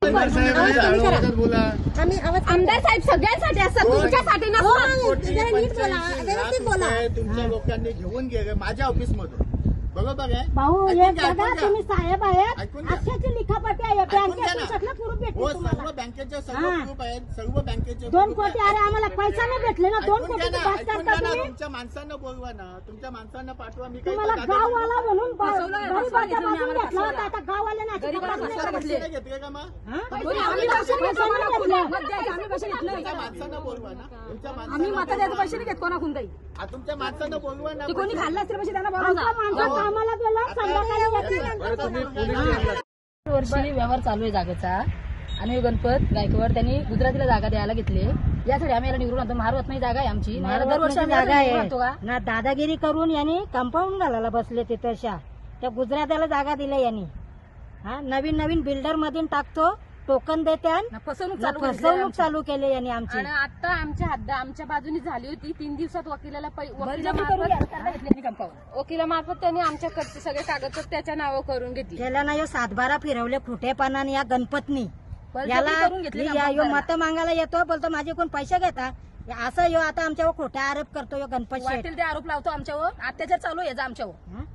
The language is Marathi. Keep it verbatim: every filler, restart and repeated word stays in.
आमदार साहेब सगळ्यांसाठी असतात, तुमच्यासाठी बोला तुमच्या लोकांनी घेऊन गेले माझ्या ऑफिस मधून, बरोबर आहे भाऊ. एक बघा तुम्ही साहेब आहेत, अक्षरची लिखापट्टी आहे बँकेचे सगळं प्रूफ भेटले सर्व बँकेचे सर्व प्रूफ आहेत, सर्व बँकेचे दोन कोटी. अरे आम्हाला पैसा नाही भेटले ना, दोन कोटी तुमच्या माणसांना बोलवा ना, तुमच्या माणसांना पाठवा. मी तुम्हाला गाववाला म्हणून घेतला होता, आता गाववाल्यांना घेतले का मग तुमच्या माणसांना बोलवा ना, तुमच्या माणसांना पैसे नाही घेत कोणाकडून काही. तुमच्या माणसांना बोलवा ना, कोणी खाल्ला असतील पैसे त्यांना बोलवा. आम्हाला गेला संध्याकाळी वर्षी व्यवहार चालू आहे जागेचा. आणि गणपत गायकवाड त्यांनी गुजरातीला जागा द्यायला घेतली, यासाठी आम्ही याला निवडून आणतो. महारवत नाही जागा आहे आमची, दरवर्षी जागा आहे ना. दादागिरी करून यांनी कंपाऊंड घालायला बसले तिथं, त्या गुजरातीला जागा दिल्या यांनी. हा नवीन नवीन बिल्डर मधून टाकतो, टोकन देत्या, फसवणूक फसवणूक चालू केली यांनी आमची. आणि आता आमच्या हद्द आमच्या बाजूनी झाली होती. तीन दिवसात वकिलाला वकिलामार्फत त्यांनी आमच्याकडचे सगळे कागदपत्र त्याच्या नावावर करून घेतली. त्याला ना यो सातबारा फिरवले खोटेपणाने या गणपतनी. याला मत मागायला येतो, बोलतो माझे कोण पैसे घेता, असं यो आता आमच्यावर खोटे आरोप करतो यो गणपत. वाटेल ते आरोप लावतो आमच्यावर, अत्याचार चालू आहे आमच्यावर.